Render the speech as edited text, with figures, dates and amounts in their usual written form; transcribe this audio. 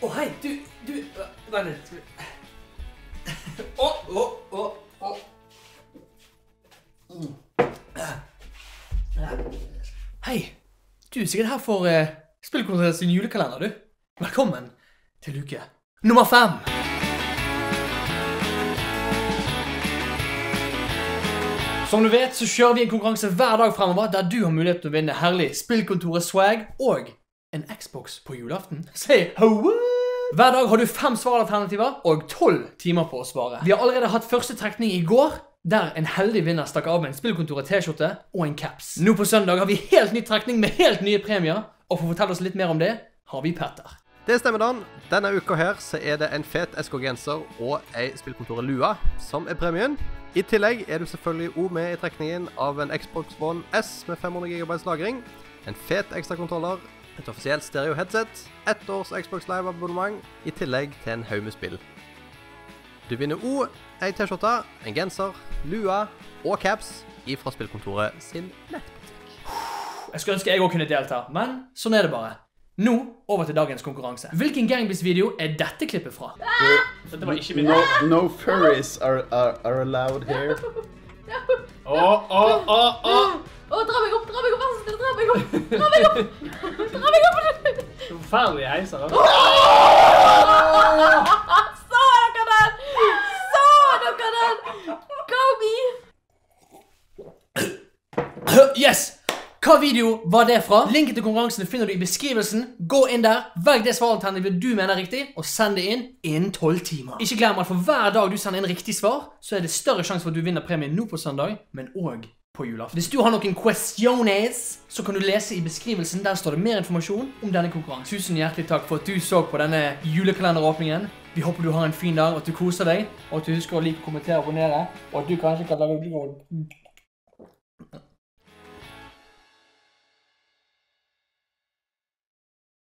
hei, du, vent litt. Hei, du er sikkert her for Spillkontoret sin julekalender, du. Velkommen til uke nummer 5. Som du vet, så kjører vi en konkurranse hver dag fremover, der du har mulighet til å vinne herlig Spillkontoret swag og en Xbox på julaften. Say ho! Hver dag har du 5 svaralternativer og 12 timer på å svare. Vi har allerede hatt første trekning i går, der en heldig vinner stakk av med en Spillkontoret t-skjorte og en caps. Nå på søndag har vi helt ny trekning med helt nye premier, og for å fortelle oss litt mer om det, har vi Petter. Det stemmer, Dan. Denne uka her så er det en fet SK-genser og en Spillkontoret lua som er premien. I tillegg er du selvfølgelig også med i trekningen av en Xbox One S med 500 GB lagring, en fet ekstra kontroller, et offisielt stereo headset, 1 års Xbox Live abonnement, i tillegg til en haug med spill. Du vinner også en t-skjorte, en genser, lua og caps fra Spillkontoret sin nettbutikk. Jeg skulle ønske jeg også kunne delta, men sånn er det bare. Nå, over til dagens konkurranse. Hvilken Gangbis-video er dette klippet fra? Dette var ikke min. No furries are allowed here. Dra meg opp, vær så snill, dra meg opp! Dra meg opp! Det er forferdelige heiser, da. Så dere den! Go me! Yes! Hva video var det fra? Linken til konkurransen finner du i beskrivelsen. Gå inn der, velg det svaralternativet du mener riktig, og send det inn innen 12 timer. Ikke glem at for hver dag du sender inn riktig svar, så er det større sjanse for at du vinner premien nå på søndag, men også på julaften. Hvis du har noen questiones, så kan du lese i beskrivelsen. Der står det mer informasjon om denne konkurransen. Tusen hjertelig takk for at du så på denne julekalenderåpningen. Vi håper du har en fin dag, og at du koser deg, og at du husker å like, kommentere og abonnere, og at du kanskje kan lage